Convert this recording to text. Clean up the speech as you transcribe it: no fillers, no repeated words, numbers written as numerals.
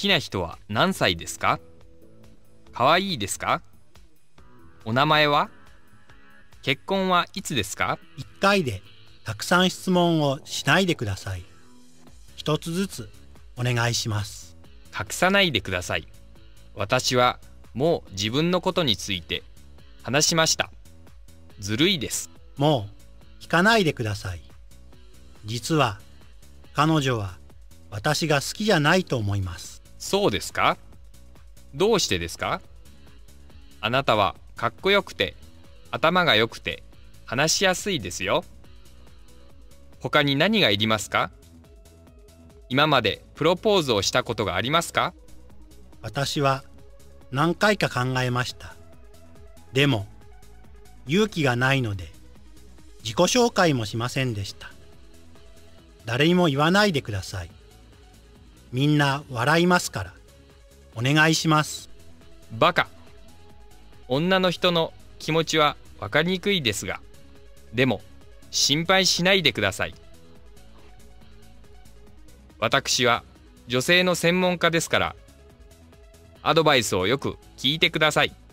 きな人は何歳ですか？かわいいですか？お名前は？結婚はいつですか？ 一回でたくさん質問をしないでください。一つずつお願いします。 隠さないでください。私はもう自分のことについて話しました。ずるいです。 もう聞かないでください。実は彼女は私が好きじゃないと思います。 そうですか？どうしてですか？あなたはかっこよくて頭が良くて話しやすいですよ。他に何がいりますか？今までプロポーズをしたことがありますか？ 私は何回か考えました。でも勇気がないので自己紹介もしませんでした。誰にも言わないでください。みんな笑いますから。お願いします。 バカ。女の人の気持ちは分かりにくいですが、でも心配しないでください。私は女性の専門家ですから、アドバイスをよく聞いてください。